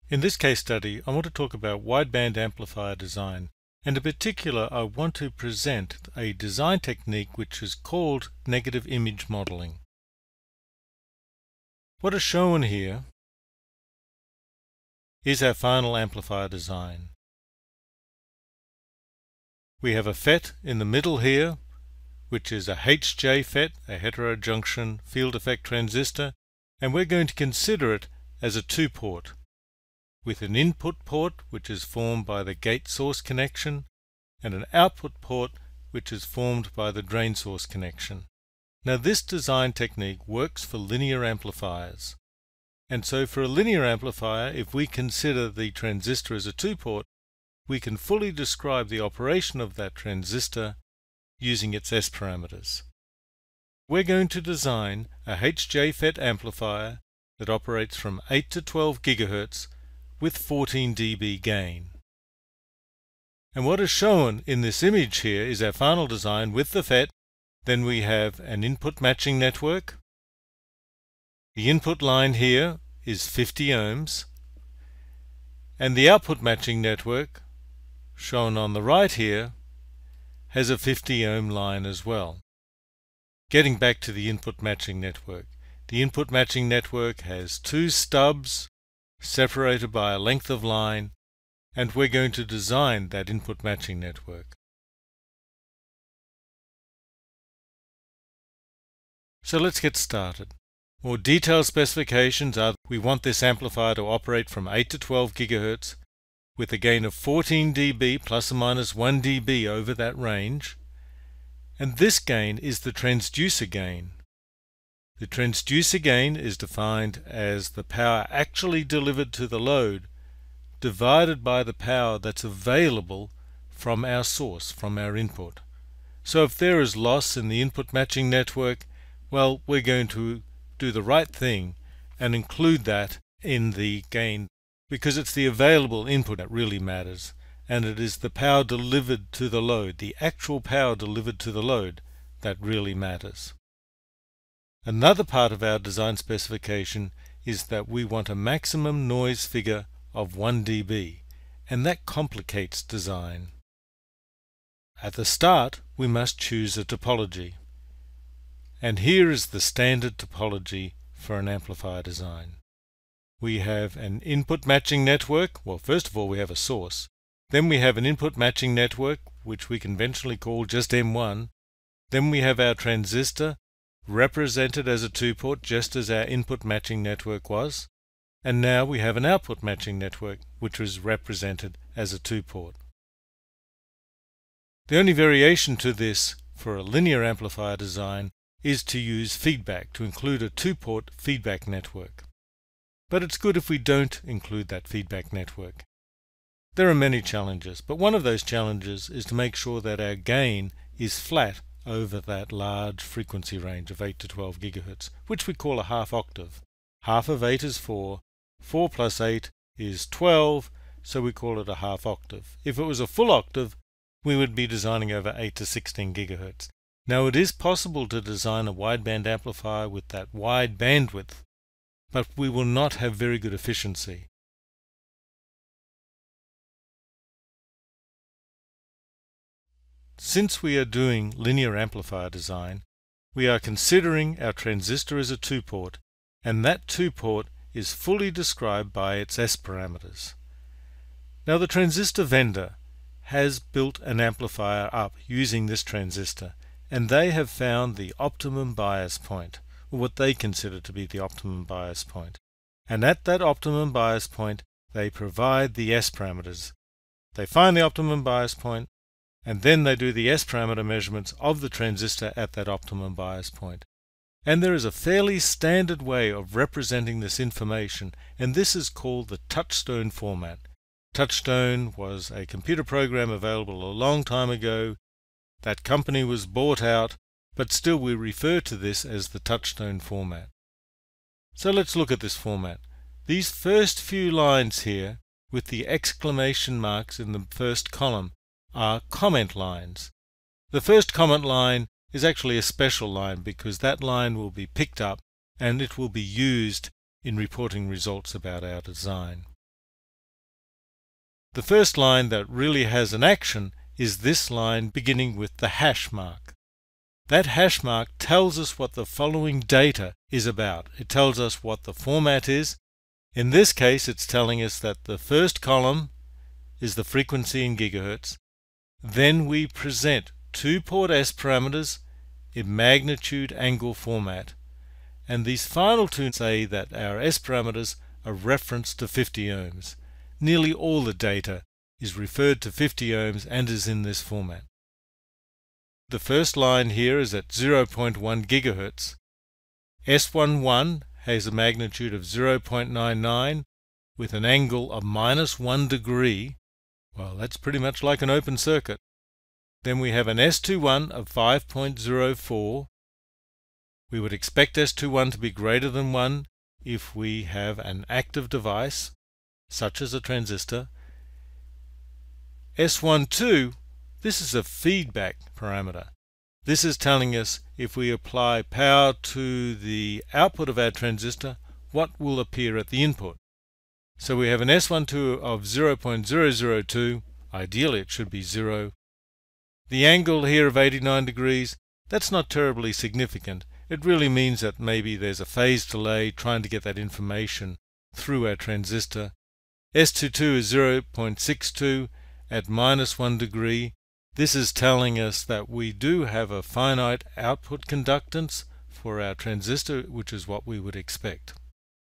In this case study, I want to talk about wideband amplifier design, and in particular I want to present a design technique which is called negative image modeling. What is shown here is our final amplifier design. We have a FET in the middle here, which is a HJ FET, a heterojunction field effect transistor, and we're going to consider it as a two-port, with an input port which is formed by the gate source connection and an output port which is formed by the drain source connection. Now this design technique works for linear amplifiers, and so for a linear amplifier, if we consider the transistor as a two-port, we can fully describe the operation of that transistor using its S parameters. We're going to design a HJ FET amplifier that operates from 8 to 12 GHz with 14 dB gain. And what is shown in this image here is our final design with the FET. Then we have an input matching network. The input line here is 50 ohms, and the output matching network, shown on the right here, has a 50 ohm line as well. Getting back to the input matching network, the input matching network has two stubs separated by a length of line, and we're going to design that input matching network. So let's get started. More detailed specifications are we want this amplifier to operate from 8 to 12 GHz with a gain of 14 dB plus or minus 1 dB over that range, and this gain is the transducer gain. The transducer gain is defined as the power actually delivered to the load divided by the power that's available from our source, from our input. So if there is loss in the input matching network, well, we're going to do the right thing and include that in the gain, because it's the available input that really matters, and it is the power delivered to the load, the actual power delivered to the load, that really matters. Another part of our design specification is that we want a maximum noise figure of 1 dB, and that complicates design. At the start, we must choose a topology, and here is the standard topology for an amplifier design. We have an input matching network. Well, first of all, we have a source. Then we have an input matching network, which we conventionally call just M1. Then we have our transistor, represented as a two-port, just as our input matching network was. And now we have an output matching network, which was represented as a two-port. The only variation to this for a linear amplifier design is to use feedback, to include a two-port feedback network. But it's good if we don't include that feedback network. There are many challenges, but one of those challenges is to make sure that our gain is flat over that large frequency range of 8 to 12 GHz, which we call a half octave. Half of 8 is 4, 4 plus 8 is 12, so we call it a half octave. If it was a full octave, we would be designing over 8 to 16 GHz. Now it is possible to design a wideband amplifier with that wide bandwidth, but we will not have very good efficiency. Since we are doing linear amplifier design, we are considering our transistor as a two-port, and that two-port is fully described by its S parameters. Now the transistor vendor has built an amplifier up using this transistor, and they have found the optimum bias point, or what they consider to be the optimum bias point. And at that optimum bias point, they provide the S parameters. They find the optimum bias point, and then they do the S parameter measurements of the transistor at that optimum bias point. And there is a fairly standard way of representing this information, and this is called the Touchstone format. Touchstone was a computer program available a long time ago. That company was bought out, but still we refer to this as the Touchstone format. So let's look at this format. These first few lines here, with the exclamation marks in the first column, are comment lines. The first comment line is actually a special line because that line will be picked up and it will be used in reporting results about our design. The first line that really has an action is this line beginning with the hash mark. That hash mark tells us what the following data is about. It tells us what the format is. In this case, it's telling us that the first column is the frequency in gigahertz. Then we present two port S parameters in magnitude angle format. And these final two say that our S parameters are referenced to 50 ohms. Nearly all the data is referred to 50 ohms and is in this format. The first line here is at 0.1 gigahertz. S11 has a magnitude of 0.99 with an angle of -1 degree. Well, that's pretty much like an open circuit. Then we have an S21 of 5.04. We would expect S21 to be greater than 1 if we have an active device, such as a transistor. S12, this is a feedback parameter. This is telling us if we apply power to the output of our transistor, what will appear at the input. So we have an S12 of 0.002, ideally it should be 0. The angle here of 89 degrees, that's not terribly significant. It really means that maybe there's a phase delay trying to get that information through our transistor. S22 is 0.62 at -1 degree. This is telling us that we do have a finite output conductance for our transistor, which is what we would expect.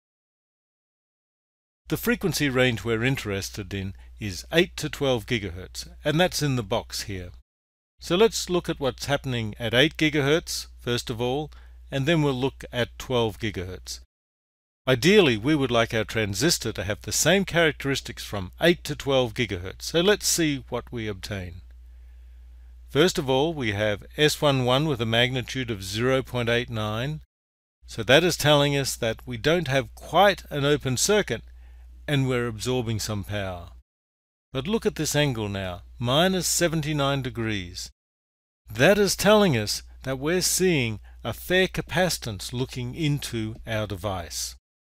The frequency range we're interested in is 8 to 12 gigahertz, and that's in the box here. So let's look at what's happening at 8 gigahertz first of all, and then we'll look at 12 gigahertz. Ideally, we would like our transistor to have the same characteristics from 8 to 12 gigahertz. So let's see what we obtain. First of all, we have S11 with a magnitude of 0.89. So that is telling us that we don't have quite an open circuit and we're absorbing some power. But look at this angle now, -79 degrees. That is telling us that we're seeing a fair capacitance looking into our device.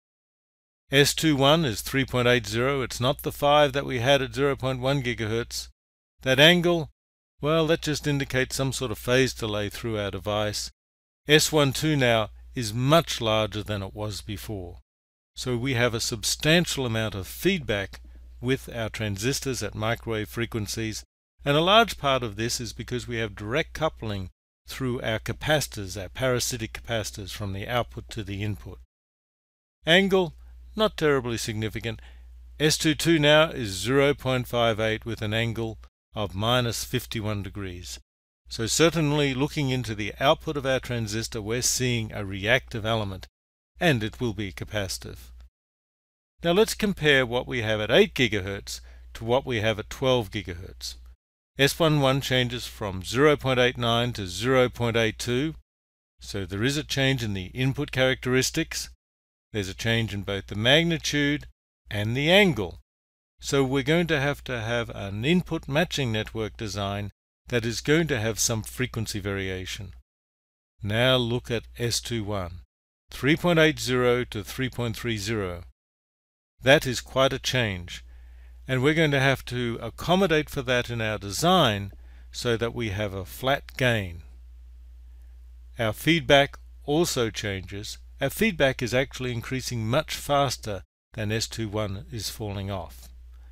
S21 is 3.80. It's not the 5 that we had at 0.1 gigahertz. That angle, well, that just indicates some sort of phase delay through our device. S12 now is much larger than it was before. So we have a substantial amount of feedback with our transistors at microwave frequencies, and a large part of this is because we have direct coupling through our capacitors, our parasitic capacitors, from the output to the input. Angle, not terribly significant. S22 now is 0.58 with an angle of -51 degrees. So certainly looking into the output of our transistor, we're seeing a reactive element, and it will be capacitive. Now let's compare what we have at 8 gigahertz to what we have at 12 gigahertz. S11 changes from 0.89 to 0.82, so there is a change in the input characteristics. There's a change in both the magnitude and the angle. So we're going to have an input matching network design that is going to have some frequency variation. Now look at S21, 3.80 to 3.30. That is quite a change, and we're going to have to accommodate for that in our design so that we have a flat gain. Our feedback also changes. Our feedback is actually increasing much faster than S21 is falling off.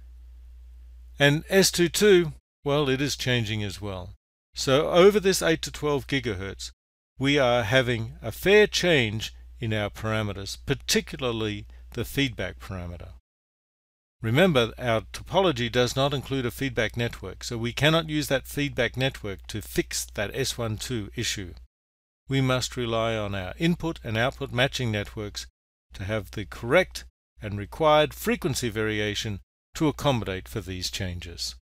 And S22, well, it is changing as well. So over this 8 to 12 gigahertz, we are having a fair change in our parameters, particularly the feedback parameter. Remember, our topology does not include a feedback network, so we cannot use that feedback network to fix that S12 issue. We must rely on our input and output matching networks to have the correct and required frequency variation to accommodate for these changes.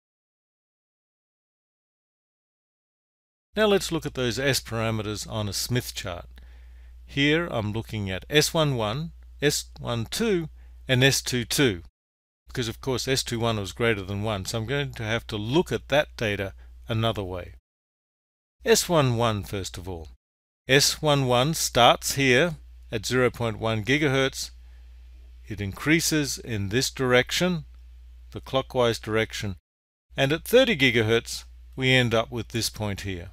Now let's look at those S parameters on a Smith chart. Here I'm looking at S11, S12, and S22, because of course S21 was greater than 1, so I'm going to have to look at that data another way. S11 first of all. S11 starts here at 0.1 gigahertz. It increases in this direction the clockwise direction, and at 30 GHz we end up with this point here.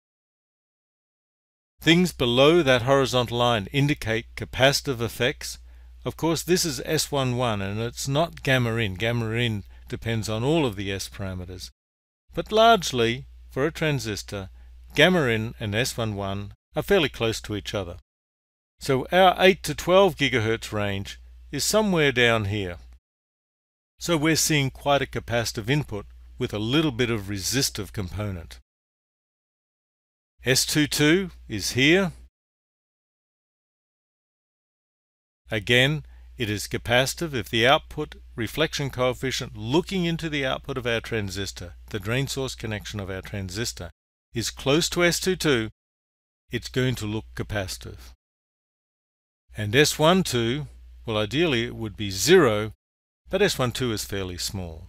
Things below that horizontal line indicate capacitive effects. Of course, this is S11 and it's not gamma in. Gamma in depends on all of the S parameters. But largely, for a transistor, gamma in and S11 are fairly close to each other. So our 8 to 12 GHz range is somewhere down here. So we're seeing quite a capacitive input with a little bit of resistive component. S22 is here. Again, it is capacitive if the output reflection coefficient looking into the output of our transistor, the drain source connection of our transistor, is close to S22, it's going to look capacitive. And S12, well, ideally it would be 0, but S12 is fairly small.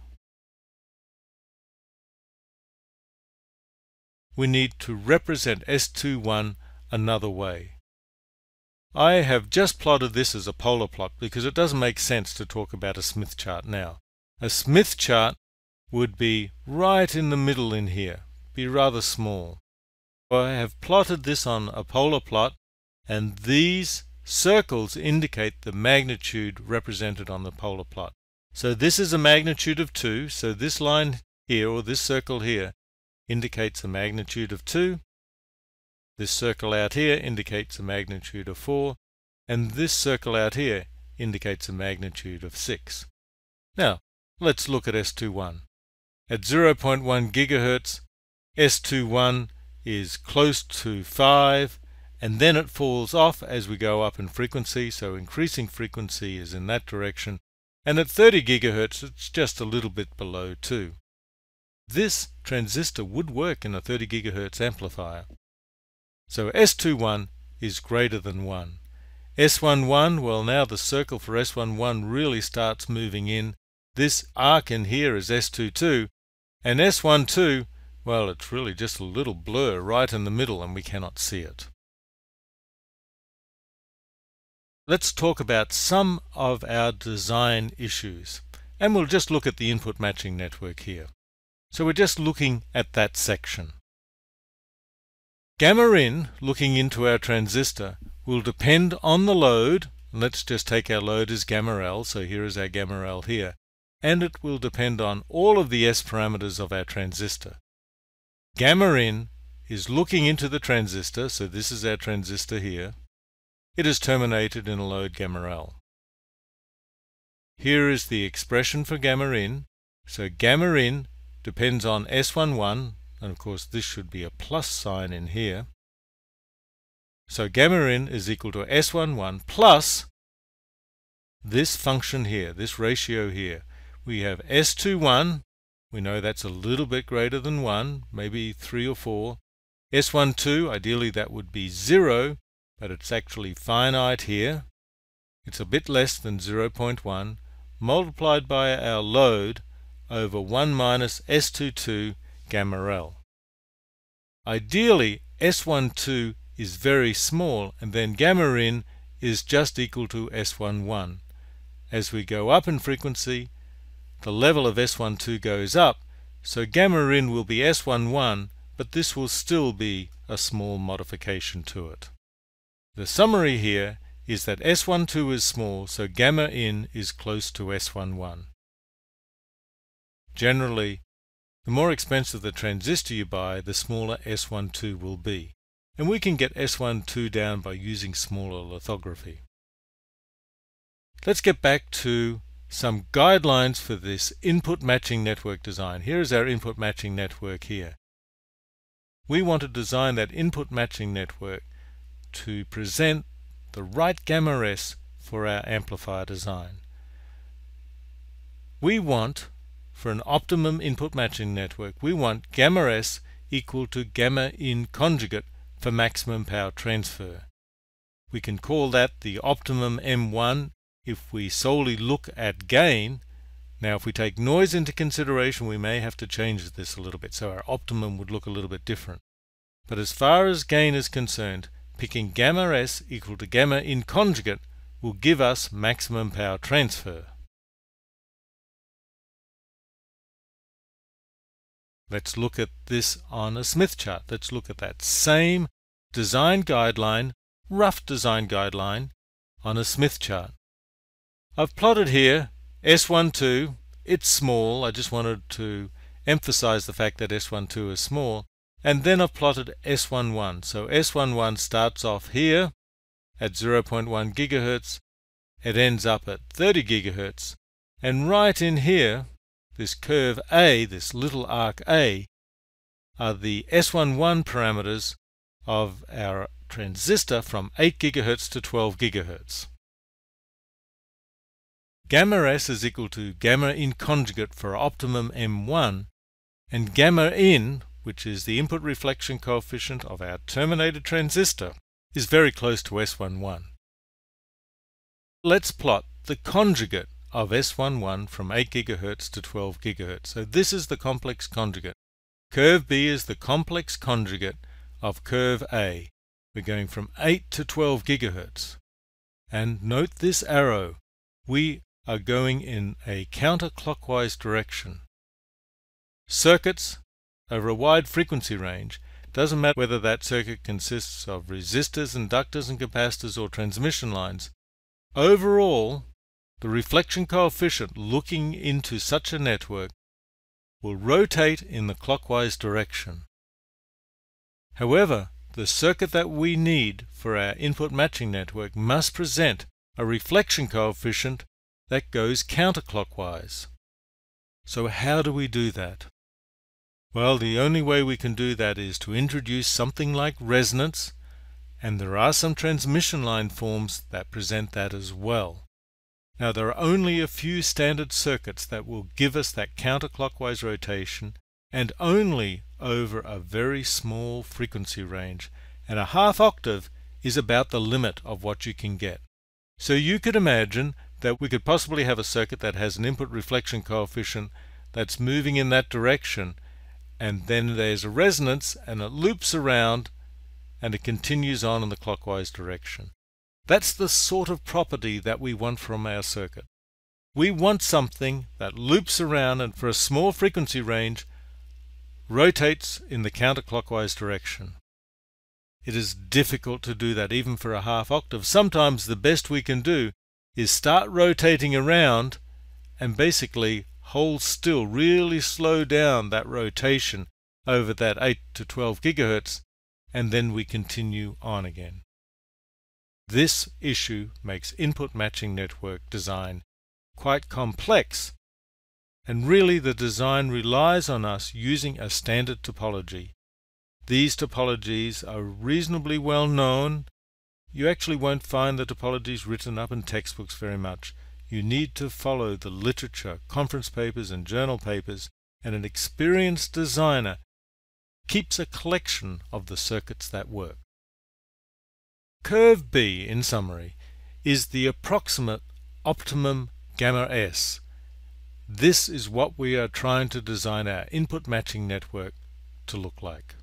We need to represent S21 another way. I have just plotted this as a polar plot because it doesn't make sense to talk about a Smith chart now. A Smith chart would be right in the middle in here, be rather small. I have plotted this on a polar plot, and these circles indicate the magnitude represented on the polar plot. So this is a magnitude of 2, so this line here, or this circle here, indicates a magnitude of 2. This circle out here indicates a magnitude of 4, and this circle out here indicates a magnitude of 6. Now, let's look at S21. At 0.1 GHz, S21 is close to 5, and then it falls off as we go up in frequency, so increasing frequency is in that direction, and at 30 GHz it's just a little bit below 2. This transistor would work in a 30 GHz amplifier. So S21 is greater than 1. S11, well, now the circle for S11 really starts moving in. This arc in here is S22, and S12, well, it's really just a little blur right in the middle and we cannot see it. Let's talk about some of our design issues, and we'll just look at the input matching network here. So we're just looking at that section. Gamma in, looking into our transistor, will depend on the load. Let's just take our load as gamma L, so here is our gamma L here, and it will depend on all of the S parameters of our transistor. Gamma in is looking into the transistor, so this is our transistor here. It is terminated in a load gamma L. Here is the expression for gamma in. So gamma in depends on S11, and of course this should be a plus sign in here. So gamma in is equal to S11 plus this function here, this ratio here. We have S21, we know that's a little bit greater than 1, maybe 3 or 4. S12, ideally that would be 0, but it's actually finite here. It's a bit less than 0.1, multiplied by our load over 1 minus S22 gamma L. Ideally, S12 is very small, and then gamma in is just equal to S11. As we go up in frequency, the level of S12 goes up, so gamma in will be S11, but this will still be a small modification to it. The summary here is that S12 is small, so gamma in is close to S11. Generally, the more expensive the transistor you buy, the smaller S12 will be. And we can get S12 down by using smaller lithography. Let's get back to some guidelines for this input matching network design. Here is our input matching network here. We want to design that input matching network to present the right gamma S for our amplifier design. We want, for an optimum input matching network, we want gamma S equal to gamma in conjugate for maximum power transfer. We can call that the optimum M1 if we solely look at gain. Now if we take noise into consideration, we may have to change this a little bit, so our optimum would look a little bit different. But as far as gain is concerned, picking gamma S equal to gamma in conjugate will give us maximum power transfer. Let's look at this on a Smith chart. Let's look at that same design guideline, rough design guideline, on a Smith chart. I've plotted here S12. It's small. I just wanted to emphasize the fact that S12 is small. And then I've plotted S11. So S11 starts off here at 0.1 gigahertz. It ends up at 30 gigahertz. And right in here, this curve A, this little arc A, are the S11 parameters of our transistor from 8 gigahertz to 12 gigahertz. Gamma S is equal to gamma in conjugate for optimum M1, and gamma in, which is the input reflection coefficient of our terminated transistor, is very close to S11. Let's plot the conjugate of S11 from 8 gigahertz to 12 gigahertz. So this is the complex conjugate. Curve B is the complex conjugate of curve A. We're going from 8 to 12 gigahertz. And note this arrow. We are going in a counterclockwise direction. Circuits over a wide frequency range, doesn't matter whether that circuit consists of resistors, inductors and capacitors or transmission lines. Overall, the reflection coefficient looking into such a network will rotate in the clockwise direction. However, the circuit that we need for our input matching network must present a reflection coefficient that goes counterclockwise. So how do we do that? Well, the only way we can do that is to introduce something like resonance, and there are some transmission line forms that present that as well. Now, there are only a few standard circuits that will give us that counterclockwise rotation, and only over a very small frequency range, and a half octave is about the limit of what you can get. So you could imagine that we could possibly have a circuit that has an input reflection coefficient that's moving in that direction, and then there's a resonance and it loops around and it continues on in the clockwise direction. That's the sort of property that we want from our circuit. We want something that loops around and for a small frequency range rotates in the counterclockwise direction. It is difficult to do that even for a half octave. Sometimes the best we can do is start rotating around and basically hold still, really slow down that rotation over that 8 to 12 gigahertz, and then we continue on again. This issue makes input matching network design quite complex, and really the design relies on us using a standard topology. These topologies are reasonably well known. You actually won't find the topologies written up in textbooks very much. You need to follow the literature, conference papers and journal papers, and an experienced designer keeps a collection of the circuits that work. Curve B, in summary, is the approximate optimum gamma S. This is what we are trying to design our input matching network to look like.